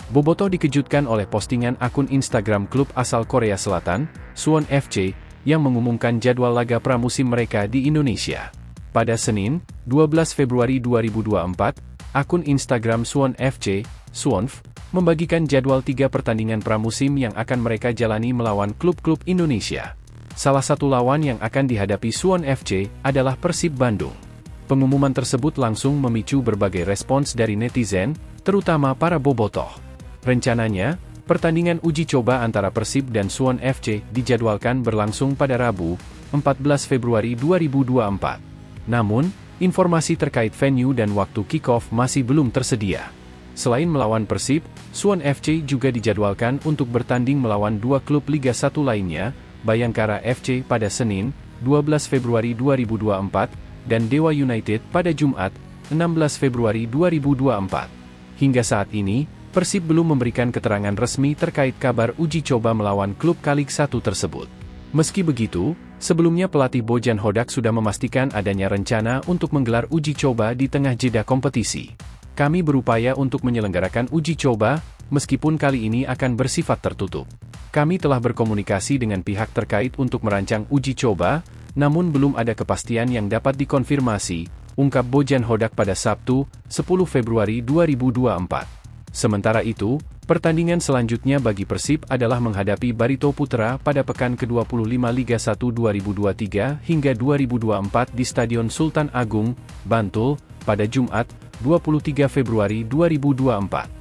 Bobotoh dikejutkan oleh postingan akun Instagram klub asal Korea Selatan, Suwon FC, yang mengumumkan jadwal laga pramusim mereka di Indonesia. Pada Senin, 12 Februari 2024, akun Instagram Suwon FC, Suwonf, membagikan jadwal 3 pertandingan pramusim yang akan mereka jalani melawan klub-klub Indonesia. Salah satu lawan yang akan dihadapi Suwon FC adalah Persib Bandung. Pengumuman tersebut langsung memicu berbagai respons dari netizen, terutama para bobotoh. Rencananya, pertandingan uji coba antara Persib dan Suwon FC dijadwalkan berlangsung pada Rabu, 14 Februari 2024. Namun, informasi terkait venue dan waktu kick-off masih belum tersedia. Selain melawan Persib, Suwon FC juga dijadwalkan untuk bertanding melawan 2 klub Liga 1 lainnya, Bayangkara FC pada Senin, 12 Februari 2024, dan Dewa United pada Jumat, 16 Februari 2024. Hingga saat ini, Persib belum memberikan keterangan resmi terkait kabar uji coba melawan klub Kalik 1 tersebut. Meski begitu, sebelumnya pelatih Bojan Hodak sudah memastikan adanya rencana untuk menggelar uji coba di tengah jeda kompetisi. Kami berupaya untuk menyelenggarakan uji coba, meskipun kali ini akan bersifat tertutup. Kami telah berkomunikasi dengan pihak terkait untuk merancang uji coba, namun belum ada kepastian yang dapat dikonfirmasi, ungkap Bojan Hodak pada Sabtu, 10 Februari 2024. Sementara itu, pertandingan selanjutnya bagi Persib adalah menghadapi Barito Putra pada pekan ke-25 Liga 1 2023 hingga 2024 di Stadion Sultan Agung, Bantul, pada Jumat, 23 Februari 2024.